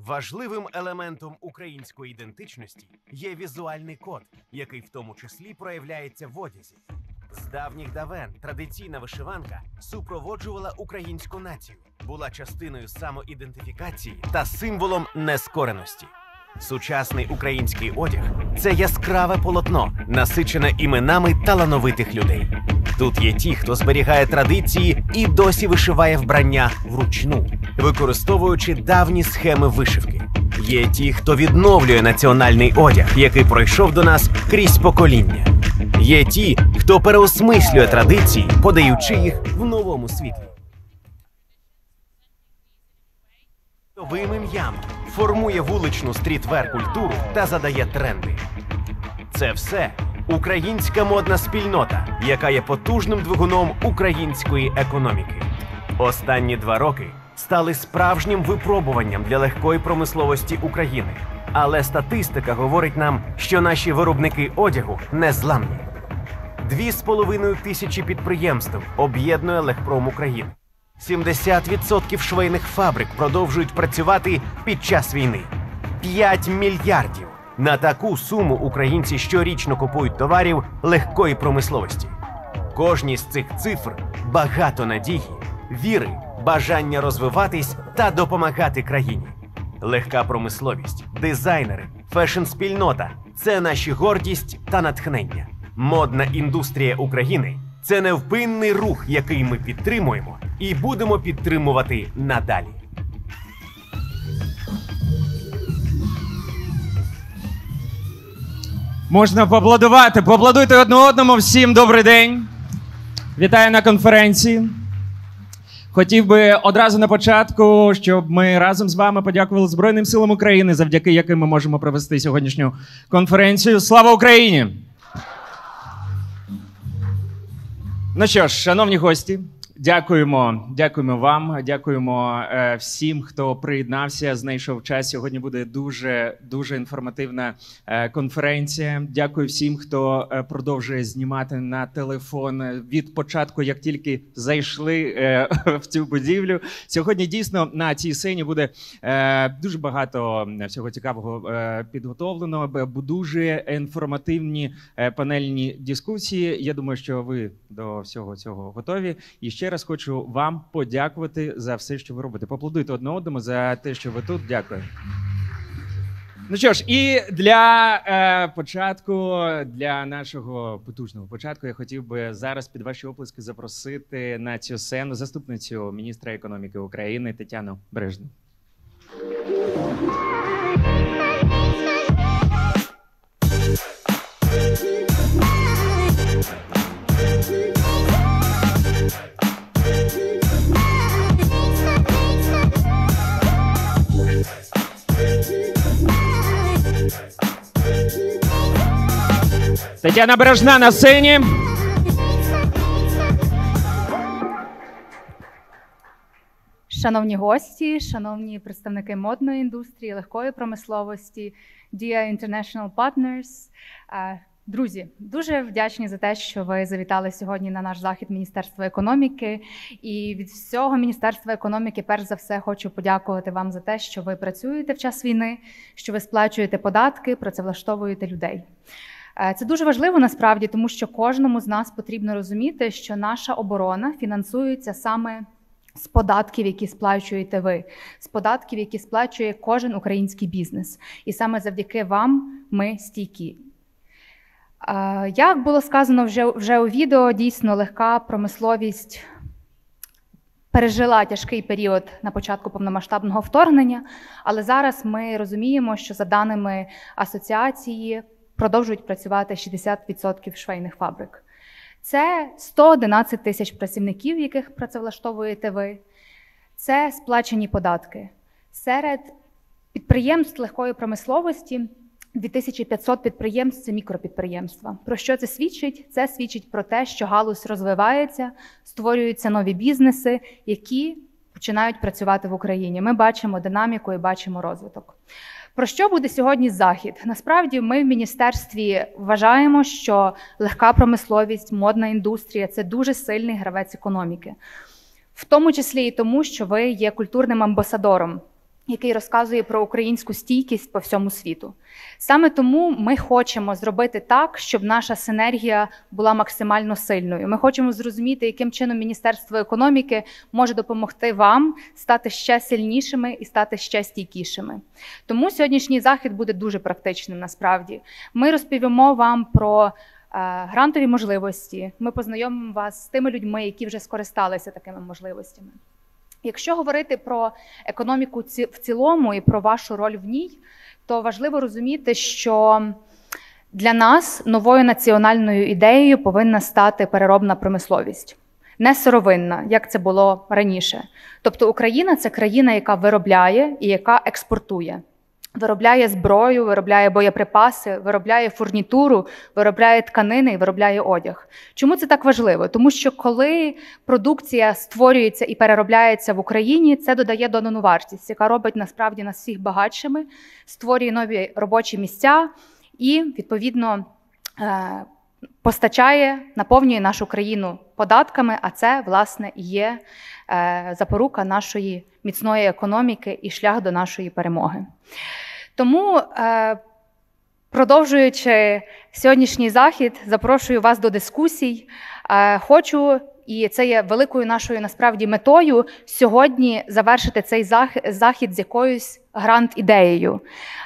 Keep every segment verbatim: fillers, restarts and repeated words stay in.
Важливим елементом української ідентичності є візуальний код, який в тому числі проявляється в одязі. З давніх давен традиційна вишиванка супроводжувала українську націю, була частиною самоідентифікації та символом нескореності. Сучасний український одяг – це яскраве полотно, насичене іменами талановитих людей. Тут є ті, хто зберігає традиції і досі вишиває вбрання вручну, використовуючи давні схеми вишивки. Є ті, хто відновлює національний одяг, який пройшов до нас крізь покоління. Є ті, хто переосмислює традиції, подаючи їх в новому світлі. Новим ім'ям формує вуличну стрітвер-культуру та задає тренди. Це все українська модна спільнота, яка є потужним двигуном української економіки. Останні два роки стали справжнім випробуванням для легкої промисловості України. Але статистика говорить нам, що наші виробники одягу незламні. Дві з половиною тисячі підприємств об'єднує Легпром України. сімдесят відсотків швейних фабрик продовжують працювати під час війни. п'ять мільярдів. На таку суму українці щорічно купують товарів легкої промисловості. Кожній з цих цифр багато надії, віри, бажання розвиватись та допомагати країні. Легка промисловість, дизайнери, фешн-спільнота – це наші гордість та натхнення. Модна індустрія України – це невпинний рух, який ми підтримуємо і будемо підтримувати надалі. Можна поаплодувати. Поаплодуйте одне одному. Всім добрий день. Вітаю на конференції. Хотів би одразу на початку, щоб ми разом з вами подякували Збройним силам України, завдяки яким ми можемо провести сьогоднішню конференцію. Слава Україні! Ну що ж, шановні гості, дякуємо, дякуємо вам, дякуємо е, всім, хто приєднався, знайшов час. Сьогодні буде дуже, дуже інформативна е, конференція. Дякую всім, хто е, продовжує знімати на телефон від початку, як тільки зайшли е, в цю будівлю. Сьогодні дійсно на цій сцені буде е, дуже багато всього цікавого е, підготовлено, дуже інформативні е, панельні дискусії. Я думаю, що ви до всього цього готові. І ще раз хочу вам подякувати за все, що ви робите. Поаплодуйте одне одному за те, що ви тут. Дякую. Ну що ж, і для е, початку, для нашого потужного початку, я хотів би зараз під ваші оплески запросити на цю сцену заступницю міністра економіки України Тетяну Бережну. Тетяна Бережна на сцені. Шановні гості, шановні представники модної індустрії, легкої промисловості, Dia International Partners. Друзі, дуже вдячні за те, що ви завітали сьогодні на наш захід Міністерства економіки. І від всього Міністерства економіки, перш за все, хочу подякувати вам за те, що ви працюєте в час війни, що ви сплачуєте податки, працевлаштовуєте людей. Це дуже важливо насправді, тому що кожному з нас потрібно розуміти, що наша оборона фінансується саме з податків, які сплачуєте ви, з податків, які сплачує кожен український бізнес. І саме завдяки вам ми стійкі. Як було сказано вже, вже у відео, дійсно легка промисловість пережила тяжкий період на початку повномасштабного вторгнення, але зараз ми розуміємо, що за даними асоціації продовжують працювати шістдесят відсотків швейних фабрик. Це сто одинадцять тисяч працівників, яких працевлаштовуєте ви. Це сплачені податки. Серед підприємств легкої промисловості дві тисячі п'ятсот підприємств – це мікропідприємства. Про що це свідчить? Це свідчить про те, що галузь розвивається, створюються нові бізнеси, які починають працювати в Україні. Ми бачимо динаміку і бачимо розвиток. Про що буде сьогодні захід? Насправді ми в міністерстві вважаємо, що легка промисловість, модна індустрія – це дуже сильний гравець економіки. В тому числі і тому, що ви є культурним амбасадором який розказує про українську стійкість по всьому світу. Саме тому ми хочемо зробити так, щоб наша синергія була максимально сильною. Ми хочемо зрозуміти, яким чином Міністерство економіки може допомогти вам стати ще сильнішими і стати ще стійкішими. Тому сьогоднішній захід буде дуже практичним насправді. Ми розповімо вам про грантові можливості, ми познайомимо вас з тими людьми, які вже скористалися такими можливостями. Якщо говорити про економіку в цілому і про вашу роль в ній, то важливо розуміти, що для нас новою національною ідеєю повинна стати переробна промисловість. Не сировинна, як це було раніше. Тобто Україна – це країна, яка виробляє і яка експортує. Виробляє зброю, виробляє боєприпаси, виробляє фурнітуру, виробляє тканини і виробляє одяг. Чому це так важливо? Тому що коли продукція створюється і переробляється в Україні, це додає додану вартість, яка робить насправді нас всіх багатшими, створює нові робочі місця і, відповідно, постачає, наповнює нашу країну податками, а це, власне, і є запорука нашої міцної економіки і шлях до нашої перемоги. Тому, продовжуючи сьогоднішній захід, запрошую вас до дискусій. Хочу, і це є великою нашою насправді метою, сьогодні завершити цей захід з якоюсь грант-ідеєю.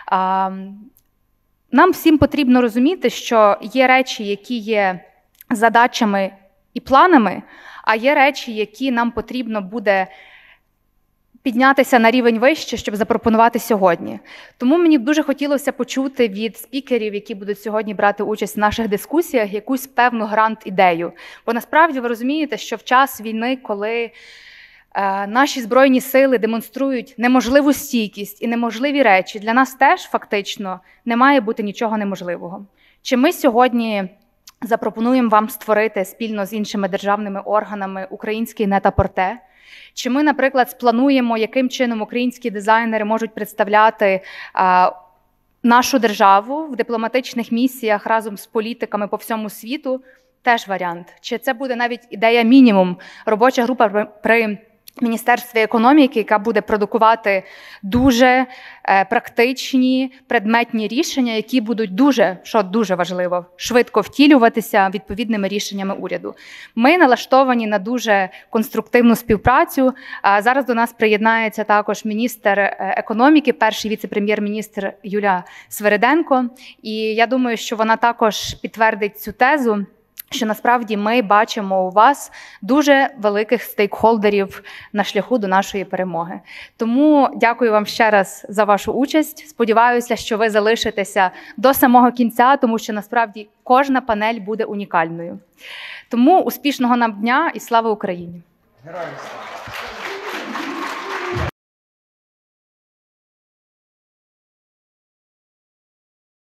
Нам всім потрібно розуміти, що є речі, які є задачами і планами, а є речі, які нам потрібно буде піднятися на рівень вище, щоб запропонувати сьогодні. Тому мені б дуже хотілося почути від спікерів, які будуть сьогодні брати участь в наших дискусіях, якусь певну грант-ідею. Бо насправді ви розумієте, що в час війни, коли е, наші Збройні сили демонструють неможливу стійкість і неможливі речі, для нас теж фактично не має бути нічого неможливого. Чи ми сьогодні запропонуємо вам створити спільно з іншими державними органами український нет-а-порте? Чи ми, наприклад, сплануємо, яким чином українські дизайнери можуть представляти а, нашу державу в дипломатичних місіях разом з політиками по всьому світу? Теж варіант. Чи це буде навіть ідея мінімум, робоча група при Міністерстві економіки, яка буде продукувати дуже е, практичні, предметні рішення, які будуть дуже, що дуже важливо, швидко втілюватися відповідними рішеннями уряду. Ми налаштовані на дуже конструктивну співпрацю. А зараз до нас приєднається також міністр економіки, перший віце-прем'єр-міністр Юлія Свериденко. І я думаю, що вона також підтвердить цю тезу, що насправді ми бачимо у вас дуже великих стейкхолдерів на шляху до нашої перемоги. Тому дякую вам ще раз за вашу участь. Сподіваюся, що ви залишитеся до самого кінця, тому що насправді кожна панель буде унікальною. Тому успішного нам дня і слава Україні! Героям слава!